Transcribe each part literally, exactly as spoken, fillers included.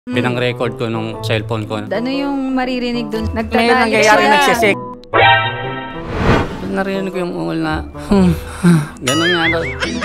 Pinang-record ko nung cellphone ko. Ano yung maririnig doon? Ngayon nangyayari nagsisik. Narinig ko yung ungol na, gano'n nga daw.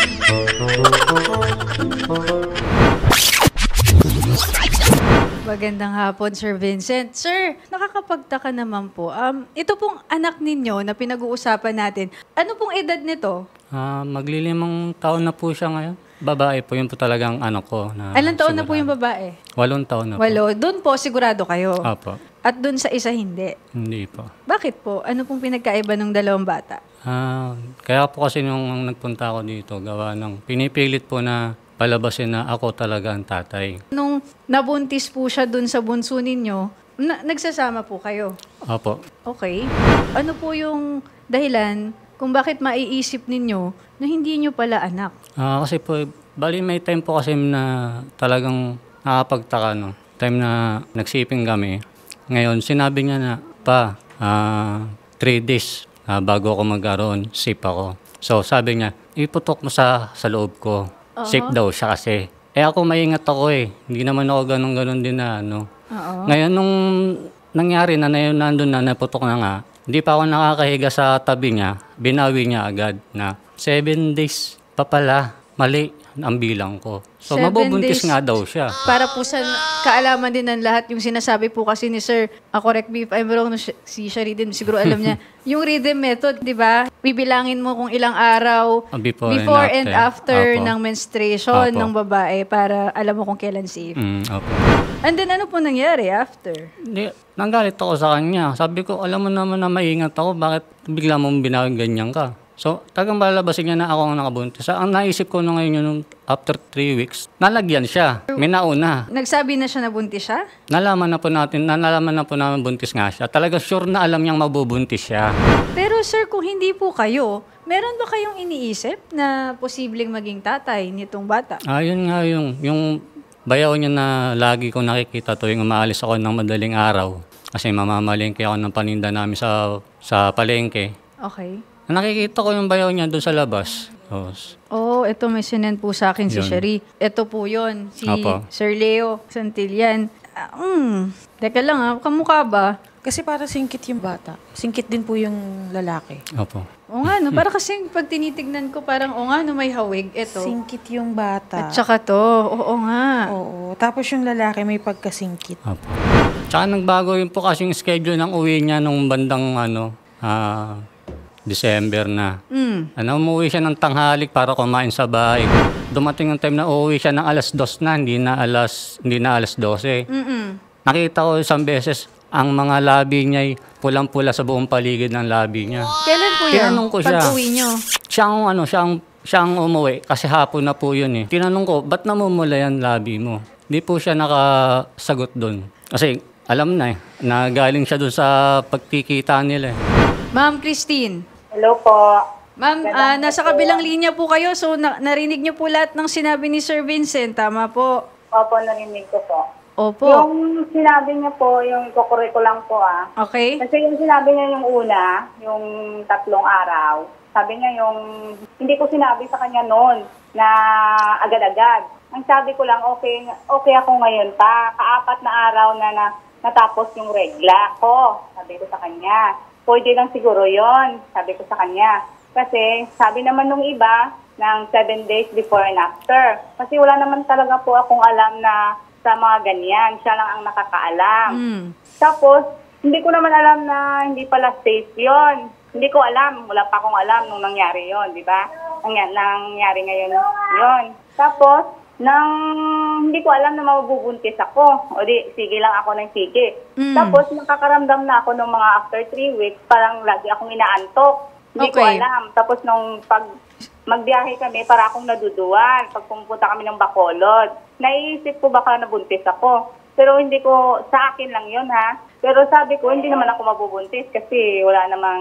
Magandang hapon, Sir Vincent. Sir, nakakapagtaka naman po. Um, ito pong anak ninyo na pinag-uusapan natin, ano pong edad nito? Uh, maglilimang taon na po siya ngayon. Babae po, yun po talagang ano ko. Na Ilan taon sigurado. na po yung babae? Walong taon na po. Walo. Doon po, sigurado kayo? Opo. At doon sa isa, hindi? Hindi po. Bakit po? Ano pong pinagkaiba ng dalawang bata? Uh, kaya po kasi nung nagpunta ako dito, gawa ng pinipilit po na palabasin na ako talaga ang tatay. Nung nabuntis po siya doon sa bunso ninyo, na- nagsasama po kayo? Opo. Okay. Ano po yung dahilan kung bakit maiisip ninyo na hindi nyo pala anak? Uh, kasi po, bali may time po kasi na talagang nakapagtaka, no? Time na nagsiping kami. Ngayon, sinabi niya na, pa, uh, three days uh, bago ako magkaroon, sip ako. So, sabi niya, iputok mo sa, sa loob ko. Uh-huh. Sip daw siya kasi. Eh ako, maingat ako eh. Hindi naman ako ganun-ganun din na, ano. Uh-huh. Ngayon, nung nangyari na, na nandun na, naputok na nga, hindi pa ako nakakahiga sa tabi niya, binawi niya agad na seven days pa pala, mali ang bilang ko. So, Seven mabubuntis days. nga daw siya. Para po sa kaalaman din ng lahat, yung sinasabi po kasi ni Sir, uh, correct me if I'm wrong, no, si Shari din, siguro alam niya, yung rhythm method, di ba? Bibilangin mo kung ilang araw before, before and after, and after ng menstruation Apo. ng babae para alam mo kung kailan safe. Mm, opo. And then, ano po nangyari after? Hindi, nanggalit ako sa kanya. Sabi ko, alam mo naman na maingat ako, bakit bigla mong binawag ganyan ka? So, tagang balabasin niya na ako ang nakabuntis. So, ang naisip ko na ngayon yung after three weeks, nalagyan siya. May nauna. Nagsabi na siya na buntis siya? Nalaman na po natin, nalaman na po namin buntis nga siya. Talaga sure na alam niyang mabubuntis siya. Pero sir, kung hindi po kayo, meron ba kayong iniisip na posibleng maging tatay nitong bata? Ayun nga yung, yung bayaw niya na lagi ko nakikita tuwing umaalis ako ng madaling araw. Kasi mamamalengke ako ng paninda namin sa, sa palengke. Okay. Nakikita ko yung bayaw niya doon sa labas. Oh, oh ito may sinend po sa akin si Yun. Shari. Ito po yon si Apo. Sir Leo Santillan. Uh, mm, teka lang ha, kamukha ba? Kasi para singkit yung bata. Singkit din po yung lalaki. Opo. O nga no, para kasi pag tinitignan ko parang o nga no may hawig. Ito. Singkit yung bata. At saka to, oo nga. Oo. Tapos yung lalaki may pagkasingkit. Opo. Tsaka nagbago yun po kasi yung schedule ng uwi niya nung bandang ano, ah... December na. Mm. Ano, umuwi siya ng tanghalik para kumain sa bahay. Dumating ang time na uuwi siya ng alas dos na, hindi na alas, hindi na alas dose. Mm-mm. Nakita ko isang beses, ang mga labi niya ay pulang-pula sa buong paligid ng labi niya. Kailan po yan? Tinanong ko siya. Pag-uwi niyo? Siyang, ano, siyang, siyang umuwi kasi hapon na po yun eh. Tinanong ko, ba't namumula yan labi mo? Hindi po siya nakasagot doon. Kasi alam na eh, na galing siya doon sa pagkikita nila eh. Ma'am Christine. Hello po. Ma'am, uh, nasa kabilang linya po kayo, so na- narinig niyo po lahat ng sinabi ni Sir Vincent, tama po? Opo, narinig ko po. Opo. Yung sinabi niya po, yung kukuri ko lang po ah. Okay. Kasi yung sinabi niya yung una, yung tatlong araw, sabi niya yung, hindi ko sinabi sa kanya noon na agad-agad. Ang sabi ko lang, okay, okay ako ngayon pa. Kaapat na araw na, na natapos yung regla ko, sabi ko sa kanya. Pwede lang siguro yon, sabi ko sa kanya. Kasi sabi naman nung iba, ng seven days before and after. Kasi wala naman talaga po akong alam na sa mga ganyan. Siya lang ang nakakaalam. Mm. Tapos, hindi ko naman alam na hindi pala safe yon. Hindi ko alam. Wala pa akong alam nung nangyari yon, di ba? Nangy- nangyari ngayon yon. Tapos, nang hindi ko alam na mabubuntis ako. O di, sige lang ako ng sige. Mm. Tapos, nakakaramdam na ako ng mga after three weeks, parang lagi akong inaantok. Hindi okay. ko alam. Tapos, nung pag magbiyahe kami, para akong naduduan. Pag pumunta kami ng Bacolod, naiisip ko baka nabuntis ako. Pero hindi ko, sa akin lang yun ha. Pero sabi ko, hindi naman ako mabubuntis kasi wala namang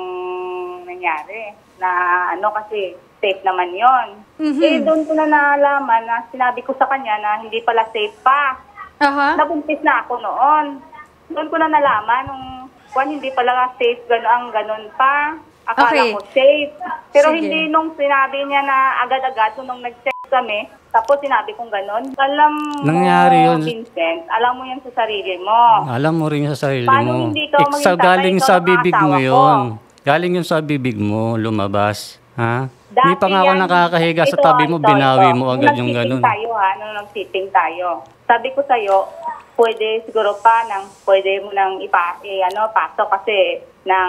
nangyari. Na ano kasi, safe naman yon. Mm-hmm. Eh, doon ko na naalaman na sinabi ko sa kanya na hindi pala safe pa. Uh-huh. Nabuntis na ako noon. Doon ko na nalaman nung kung hindi pala safe gano'n ang gano'n pa. Akala okay. ko safe. Pero Sige. hindi nung sinabi niya na agad-agad, nung nag-check kami, tapos sinabi kong gano'n. Alam mo, Nangyari yun. Vincent, alam mo yan sa sarili mo. Alam mo rin sa sarili Paano mo. hindi ikaw Ik- maging sa tatay, galing ikaw sa ang bibig mo asawa ko? yun. Galing yun sa bibig mo, lumabas. Ha? Hindi pa nga ako yan, nakakahiga sa ito, tabi mo, ito, binawi ito. mo Nung agad yung nag-sitting ganun. tayo ha, nung nag-sitting tayo. Sabi ko sa'yo, pwede siguro pa nang pwede mo nang ipa, eh, ano, pasok kasi ng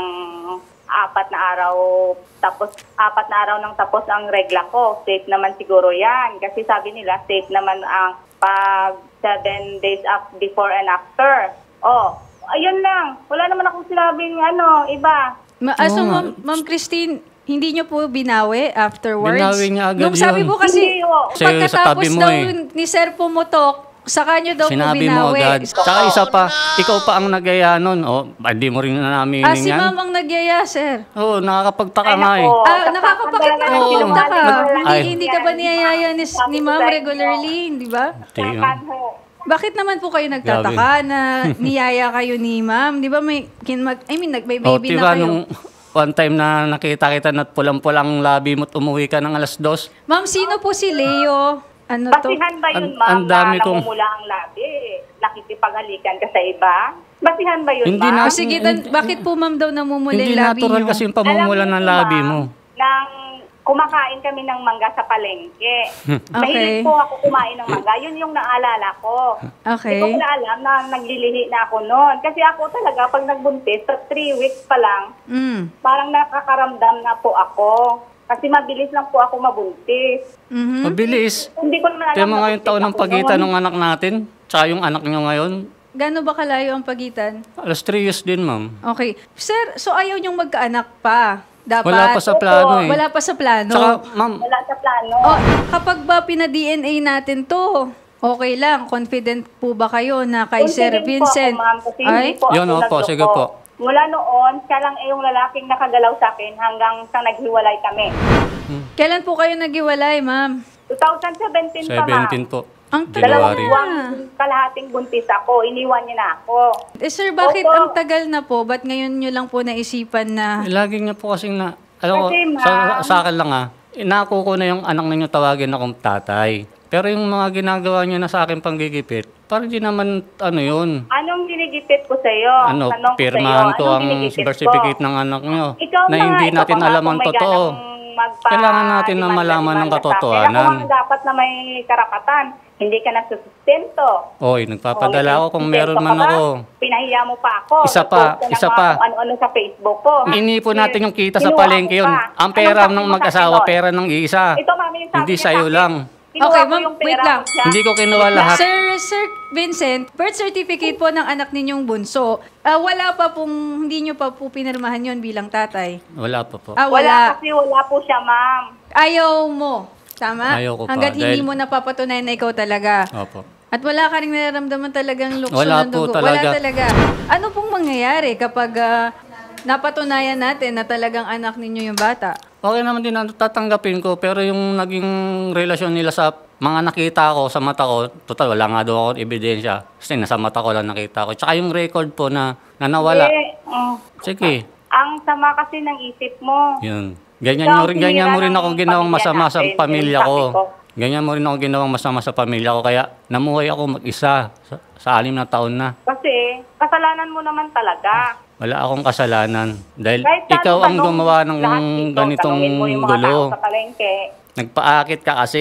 apat na araw, tapos apat na araw nang tapos ang regla ko. Safe naman siguro yan. Kasi sabi nila, safe naman ang pag seven days up before and after. Oh, ayun lang. Wala naman akong sinabing ano, iba. Ma ah, so, Oo nga. Ma'am, Ma'am Christine, hindi niyo po binawi afterwards? Binawi niya agad Nung sabi yun. po kasi, Hindi, oh. Kasi sa pagkatapos tabi mo daw eh. ni Sir pumutok, saka niyo daw Sinabi po mo binawi. agad. Tsaka isa pa, ikaw pa ang nagaya nun. O, hindi mo rin na namin Ah, si yan. Ma'am ang nagyaya, Sir. Oo, nakakapagtaka Ay, nga eh. nako. Ah, nakakapakit na Oo. pinunta ka. Hindi, Ay. hindi ka ba niyayaya ni, ni Ma'am regularly, di ba? Di, oh. Bakit naman po kayo nagtataka na niyaya kayo ni Ma'am? Di ba may, kin mag, I mean, nag-baby O, na diba, kayo? nung one time na nakita kita na pulang-pulang labi mo at umuwi ka ng alas dos, Ma'am, sino po si Leo? Ano to? Basihan ba yun, Ang- ma'am, ang dami na kong- namumula ang labi? Nakikipaghalikan ka sa iba? Basihan ba yun, Hindi ma'am? Ah, sige, dan, bakit po Ma'am daw namumula hindi yung labi natural niyo? kasi yung pamumula Alam ng niyo, labi ma'am, mo. Nang kumakain kami ng mangga sa palengke. Mahilig po ako kumain ng mangga. Yun yung naalala ko. Okay. Hindi ko na alam na naglilihi na ako noon. Kasi ako talaga, pag nagbuntis, sa three weeks pa lang, Mm. parang nakakaramdam na po ako. Kasi mabilis lang po ako mabuntis. Mhm. Mabilis. Hindi ko naman alam. Kaya mga na yung taon ng buntis ako pagitan noon. ng anak natin, tsaka yung anak nyo ngayon, Gano'n ba kalayo ang pagitan? alas three years din, ma'am. Okay. Sir, so ayaw niyong magkaanak pa? Dapat? Wala pa sa plano eh. Wala pa sa plano? Tsaka, ma'am, Wala sa plano. Oh, kapag ba pina-D N A natin to, okay lang. Confident po ba kayo na kay Sir Confident Vincent? Po ako, ma'am, kasi Ay? hindi po Yun, ako opo, nagloko. sige po. Mula noon, siya lang eh yung lalaking nakagalaw sa akin hanggang sa naghiwalay kami. Kailan po kayo naghiwalay, ma'am? twenty seventeen pa, ma'am. seventeen po. Ang tagal Dalawang January. buwan, kalahating buntis ako. Iniwan niya na ako. Eh sir, bakit Opo. ang tagal na po? Ba't ngayon nyo lang po naisipan na... Eh, lagi niya po kasing na, alam ko, Kasi, sa, ma'am- sa akin lang ah, inako ko na yung anak ninyo tawagin akong tatay. Pero yung mga ginagawa niya na sa akin panggigipit, parang di naman, ano yun, Anong ginigipit ko sa'yo? ano, Tanong ko pirmahan sa'yo, ko anong ang ginigipit birth ko? certificate ng anak niyo. Ikaw Na nga, hindi ikaw natin pa nga alam kung ang may totoo. ganang magpa- Kailangan natin na demanda- malaman ng demanda sa akin. katotohanan. Ako nga dapat na may karapatan. Hindi ka nagsusustento. Oy, nagpapadala ako kung meron Sustento man ka ba? ako. Pinahiya mo pa ako. Isa pa, Nag-post ka na isa nga pa. kung ano-ano sa Facebook ko. Inipon natin yung kita sa Kinuha palengke mo yun. pa. Ang pera Anong sabi ng mo sa mag-asawa, akin? pera ng isa. Ito, mami, yung sabi Hindi niya sa sa'yo akin. lang. Kinuha Okay, ko ma'am, yung wait pera lang. mo siya. Hindi ko kinuha lahat. Sir, Sir Vincent, birth certificate po ng anak ninyong bunso, ah, wala pa pong, hindi nyo pa po pinirmahan yon bilang tatay. Wala pa po. Ah, Wala wala. kasi wala po siya, ma'am. Ayaw mo. Tama? Ayaw ko pa, Hanggat hindi dahil- mo napapatunayan na ikaw talaga. Opo. At wala ka rin nararamdaman talagang lukso Wala ng po dugo. talaga. Wala talaga. Ano pong mangyayari kapag ah, napatunayan natin na talagang anak ninyo yung bata? Okay naman din na tatanggapin ko, pero yung naging relasyon nila sa mga nakita ko sa mata ko, total wala nga daw ako ebidensya. Kasi nasa mata ko lang nakita ko. Tsaka yung record po na, na nawala. Eh, oh. Sige, Ang sama kasi ng isip mo. yun. Ganyan, mo rin, ganyan mo rin ako ginawang masama sa pamilya ko. Ganyan mo rin ako ginawang masama sa pamilya ko. Kaya namuhay ako mag-isa sa, sa anim na taon na. Kasi, kasalanan mo naman talaga. Wala akong kasalanan. Dahil Kahit ikaw ang tanong- gumawa ng lahat dito, ganitong tanungin mo yung mga gulo. tao sa palengke. Nagpaakit ka kasi.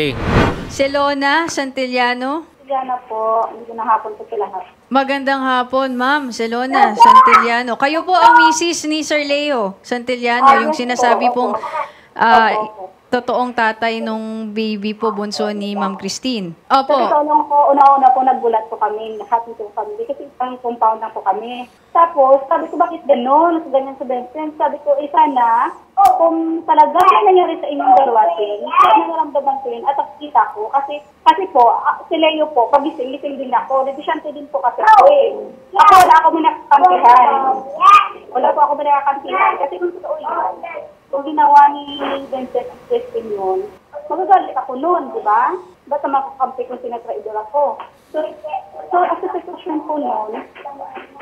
Selona Santillano? Yan na po, hindi ko na hapon po sila. Magandang hapon, Ma'am. Selona Santillano. Kayo po ang misis ni Sir Leo Santillano, yung sinasabi pong ah, totoong tatay nung baby po, bunso ni Ma'am Christine. Kasi Opo. nung po, una-una po nagbulat po kami, lahat nito kami, kasi isang compound lang po kami. Tapos, sabi ko, bakit gano'n? Ganyan sa Vincent. Sabi ko, eh sana, oh, kung talaga may nangyari sa inyong dalawa, Ting, nangaramdaman ko yun at nakikita ko. Kasi, kasi po, ah, si Leo po, pagising-gising din ako, revisyante din po kasi ako eh. Ako wala ako minakakampihan. Wala po ako minakakampihan. Kasi kung totoo yun, kung ginawa ni Vincent ang Christine yun, magagalit ako noon, di ba? Ba't naman kakampi kung sinatraidor ako? So, so as a sitwasyon po noon,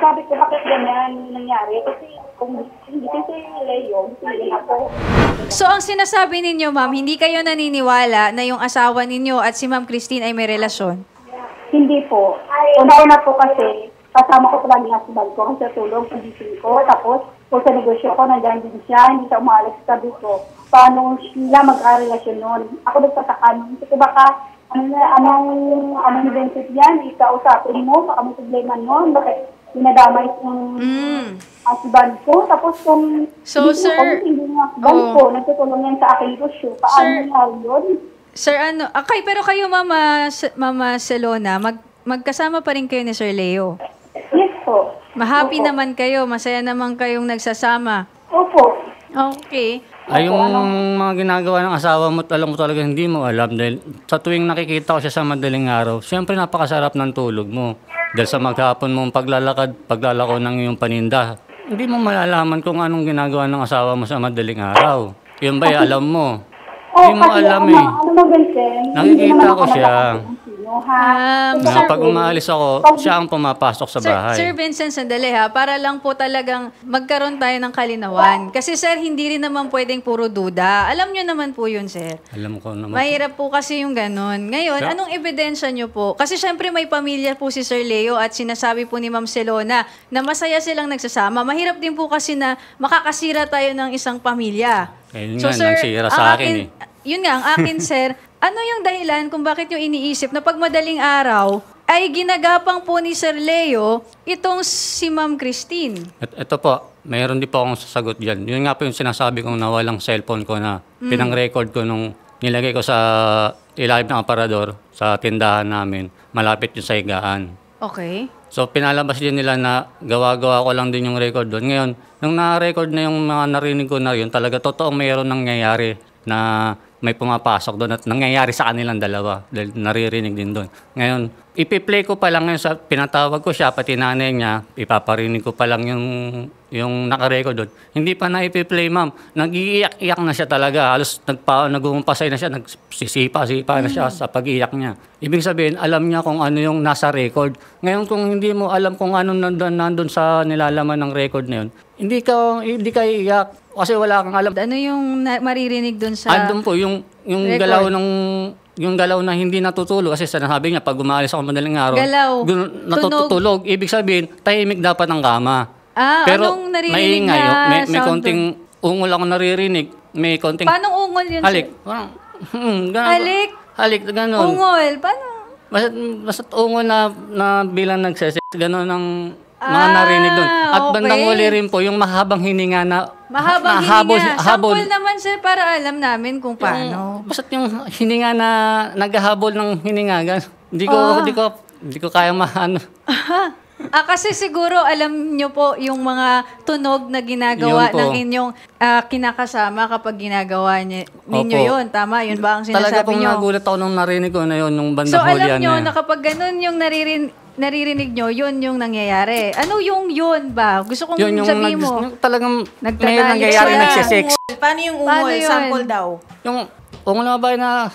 Sabi ko, bakit ganyan nangyari? Kasi kung hindi kasi Leo, hindi ako. So, ang sinasabi ninyo, ma'am, hindi kayo naniniwala na yung asawa ninyo at si Ma'am Christine ay may relasyon? Hindi po. Una-una po kasi, kasama ko palagi ang husband ko kasi tulong sa gising ko. Tapos, kung sa negosyo ko, nandiyan din siya, hindi siya umalis. Sabi ko, paano sila mag-relasyon nun? Ako nagtataka nun. Kasi baka, ano na, anong, anong benefit yan? Ikausapin mo, baka may problema nun. Bakit dinadamay yung Mm. husband ko? Tapos kung So, hindi sir, ko, hindi yung husband oh. ko, nagtutulong yan sa aking negosyo. Paano Sir, nangyari yun? Sir, ano, okay, pero kayo, Mama, S- Mama Selona, mag, magkasama pa rin kayo ni Sir Leo. Yes po. Mahappy Opo. naman kayo, masaya naman kayong nagsasama. Opo. Okay. Ay, yung mga ginagawa ng asawa mo, alam mo talaga hindi mo alam. Dahil sa tuwing nakikita ko siya sa madaling araw, siyempre napakasarap ng tulog mo. Dahil sa maghapon mong paglalakad, paglalako ng iyong paninda, hindi mo malalaman kung anong ginagawa ng asawa mo sa madaling araw. Yun ba, alam mo? Oh, Hindi mo kasi alam ano, eh. ano mo, Vincent? Nakikita Hindi naman ko ako siya. nakakasama ng sino, ha? Um, Na Sir- pag umaalis ako, siya ang pumapasok sa Sir, bahay. Sir Vincent, sandali ha, para lang po talagang magkaroon tayo ng kalinawan. Kasi sir, hindi rin naman pwedeng puro duda. Alam nyo naman po yun, sir. Alam ko naman. Mahirap po kasi yung ganon. Ngayon, Sir? anong ebidensya nyo po? Kasi syempre may pamilya po si Sir Leo at sinasabi po ni Ma'am Selona na masaya silang nagsasama. Mahirap din po kasi na makakasira tayo ng isang pamilya. Eh, yun nga, nagsira sa ang akin eh. Yun nga, ang akin, sir, ano yung dahilan kung bakit yung iniisip na pag madaling araw ay ginagapang po ni Sir Leo itong si Ma'am Christine? Et, ito po, mayroon din po akong sasagot dyan. Yun nga po yung sinasabi kong nawalang cellphone ko na Mm. pinang-record ko nung nilagay ko sa ilalim ng aparador sa tindahan namin, malapit yung sa higaan. Okay. So pinalabas din nila na gawa-gawa ko lang din yung record doon. Ngayon, nung na-record na yung mga narinig ko na yun, talaga totoong mayroon nangyayari na may pumapasok doon at nangyayari sa kanilang dalawa dahil naririnig din doon. Ngayon, ipi-play ko pa lang ngayon sa pinatawag ko siya, pati nanay niya, ipaparinig ko pa lang yung, yung nakarecord doon. Hindi pa na ipi-play, ma'am. Nag-iiyak-iyak na siya talaga. Halos nagpa, nag-uumpasay na siya, nagsisipa-sipa na siya sa pag-iyak niya. Ibig sabihin, alam niya kung ano yung nasa record. Ngayon, kung hindi mo alam kung ano nandun, nandun sa nilalaman ng record na yun, hindi ka, hindi ka iiyak. Kasi wala kang alam. Ano yung na- maririnig dun sa... Andun po, yung, yung record. galaw ng yung galaw na hindi natutulog kasi sinasabi niya pag umalis ako madaling araw Galaw, gun- natutulog, ibig sabihin tahimik dapat ang kama. Ah, pero anong naririnig maingay, na oh, may, may sound konting ungol ako naririnig, may konting Paano ungol yun, halik. sir? Parang, hmm, ganun. Halik? Halik, ganun. Ungol? Paano? Basta, basta ungol na, na bilang nagsesex, ganun ang mga Ah, narinig doon. At okay. bandang uli rin po, yung mahabang hininga na Mahabang na habol- hininga. habol. Sample naman, sir, para alam namin kung paano. Yung, basta yung hininga na naghahabol ng hininga, gan- hindi ko, Ah. hindi ko, hindi ko kaya maano. Ah, kasi siguro alam nyo po yung mga tunog na ginagawa Yun po. ng inyong ah, kinakasama kapag ginagawa niya, ninyo Opo. yun. Tama, yun ba ang Talaga sinasabi pong nyo? nagulat ako nung narinig ko na yun, nung bandang So alam hulihan nyo na na yun. kapag ganun yung naririn, naririnig nyo, yun yung nangyayari. Ano yung yun ba? Gusto kong Yun yung, sabihin nag, mo. yung talagang may Nagtatalik nangyayari sila. nagsisex. Paano yung ungol? Paano yun? Sample daw. Yung ungol na babae na,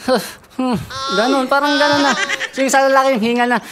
ganun, parang ganun na. Yung sa lalaki yung hinga na,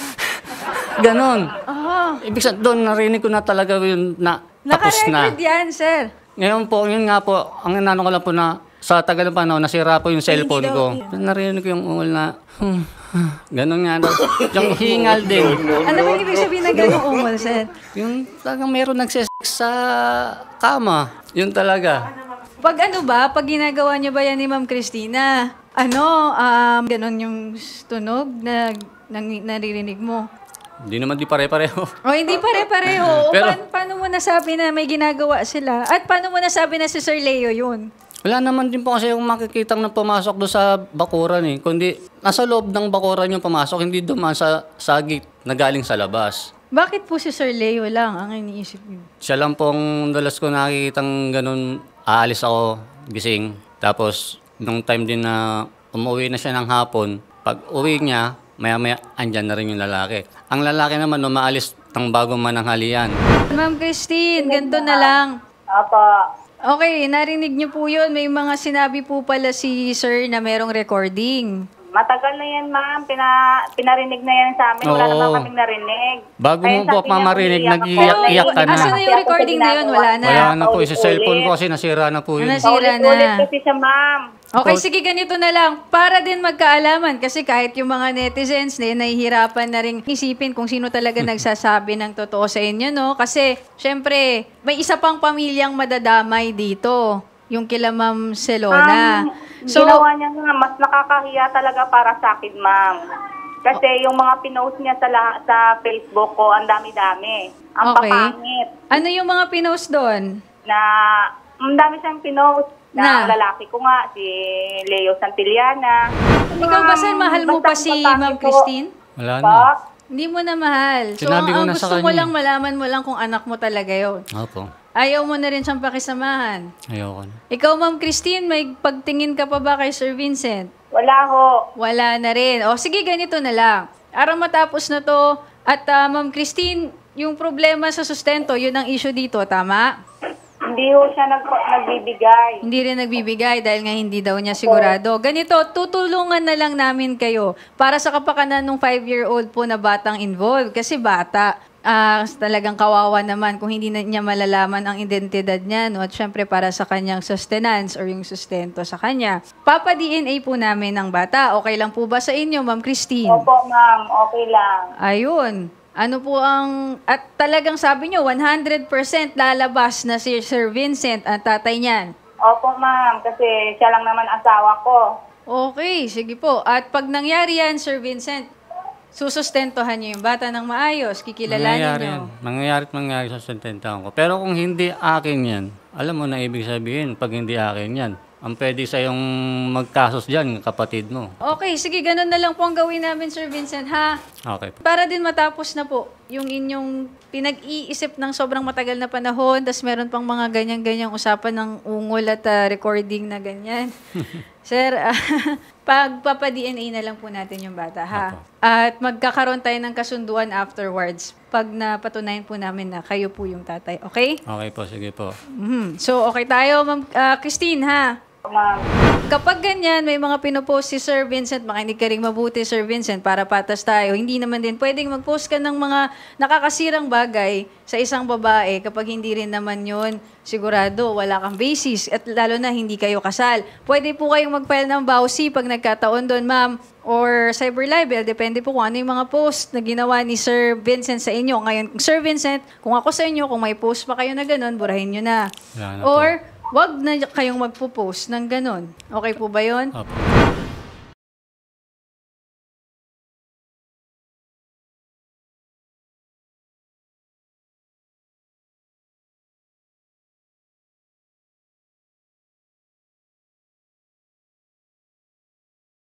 ganun. Ah, Ibig sabihin, doon narinig ko na talaga yun na tapos na. naka-record yan, sir. Ngayon po, yun nga po, ang nanano ko lang po na sa tagal ng panahon, nasira po yung cellphone Hindi ko. daw, Narinig ko yung ungol na, hmm, ganun nga daw. Yung hingal din. Ano ba ibig sabihin ng ganung ungol, sir? Yung talagang meron nagsisex sa kama. Yun talaga. Pag ano ba, pag ginagawa niyo ba yan ni Ma'am Christina, ano, um, ganon yung tunog na nang, naririnig mo? Hindi naman di pare-pareho. O hindi pare-pareho. O, Pero- pa- paano mo nasabi na may ginagawa sila? At paano mo nasabi na si Sir Leo yun? Wala naman din po kasi yung makikitang na pumasok doon sa bakuran eh. Kundi nasa loob ng bakuran yung pumasok, hindi dumaan sa, sa gate na galing sa labas. Bakit po si Sir Leo lang ang iniisip niyo? Siya lang pong dalas ko nakikitang ganun, aalis ako, gising. Tapos, nung time din na umuwi na siya ng hapon, pag uwi niya, maya-maya, andyan na rin yung lalaki. Ang lalaki naman, umaalis ng bago mananghalian. Ma'am Christine, ganito na lang. Apa, Okay, narinig niyo po yun. May mga sinabi po pala si Sir na merong recording. Matagal na yan, ma'am. Pina, pinarinig na yan sa amin. Wala Oo. naman kaming narinig. Bago Kaya mo po sabi niya, mamarinig, umiiyak ako. nag-iiyak ka na. Asan na yung recording na yun? Wala na. Wala na po. Sa Paulit-ulit. cellphone ko kasi nasira na po yun. Ano, Nasira na. Paulit-ulit kasi siya, ma'am. Okay, sige, ganito na lang. Para din magkaalaman, kasi kahit yung mga netizens, eh, nahihirapan na rin isipin kung sino talaga nagsasabi ng totoo sa inyo, no? Kasi, syempre, may isa pang pamilyang madadamay dito, yung kila Ma'am Selona. Um, So, ginawa niya nga, mas nakakahiya talaga para sa akin, ma'am. Kasi yung mga pinost niya sa, la- sa Facebook ko, ang dami-dami. Ang Okay. papangit. ano yung mga pinost doon? Na, ang dami siyang pinost. Na, Na? ang lalaki ko nga, si Leo Santillana. Ikaw ba, sir, mahal mo pa si Ma'am Christine? Wala na. Pa? Hindi mo na mahal. So, Sinabi ko ang na sa gusto mo kanya. lang, malaman mo lang kung anak mo talaga yun. Opo. Ayaw mo na rin siyang pakisamahan. Ayoko na. Ikaw, Ma'am Christine, may pagtingin ka pa ba kay Sir Vincent? Wala ho. Wala na rin. O sige, ganito na lang. Ara matapos na to, at ah, Ma'am Christine, yung problema sa sustento, yun ang issue dito, tama? Hindi ho siya nag nagbibigay. Hindi rin nagbibigay dahil nga hindi daw niya sigurado. Ganito, tutulungan na lang namin kayo para sa kapakanan ng five-year-old po na batang involved. Kasi bata, ah, talagang kawawa naman kung hindi na niya malalaman ang identidad niya. No? At syempre para sa kanyang sustenance or yung sustento sa kanya. Papa-D N A po namin ng bata. Okay lang po ba sa inyo, Ma'am Christine? Opo, ma'am. Okay lang. Ayun. Ano po ang... At talagang sabi nyo, one hundred percent lalabas na si Sir Vincent, ang tatay niyan. Opo, ma'am. Kasi siya lang naman asawa ko. Okay, sige po. At pag nangyari yan, Sir Vincent, susustentohan niyo yung bata ng maayos, kikilalanin Mangyayari niyo. yan. Mangyayari at mangyayari sa sustentahan ko. Pero kung hindi akin yan, alam mo na ibig sabihin pag hindi akin yan. Ang pwede sa yung magkasos dyan, kapatid mo. Okay, sige, ganun na lang po ang gawin namin, Sir Vincent, ha? Okay. Para din matapos na po yung inyong pinag-iisip ng sobrang matagal na panahon, tapos meron pang mga ganyan-ganyang usapan ng ungol at ah, recording na ganyan. Sir, ah, pagpapa-D N A na lang po natin yung bata, ha? Opo. At magkakaroon tayo ng kasunduan afterwards pag napatunayan po namin na kayo po yung tatay, okay? Okay po, sige po. Mhm. So, okay tayo, Ma'am ah, Christine, ha? Ma'am. Kapag ganyan, may mga pinopost si Sir Vincent, makinig ka rin mabuti, Sir Vincent, para patas tayo. Hindi naman din pwedeng mag-post ka ng mga nakakasirang bagay sa isang babae kapag hindi rin naman yun sigurado, wala kang basis, at lalo na hindi kayo kasal. Pwede po kayong mag-file ng bawsi pag nagkataon doon, ma'am, or cyber libel. Depende po kung ano yung mga post na ginawa ni Sir Vincent sa inyo. Ngayon, Sir Vincent, kung ako sa inyo, kung may post pa kayo na ganun, burahin nyo na. Wala na Or, po. wag na kayong magpo-post ng ganun. Okay po ba yun? Opo.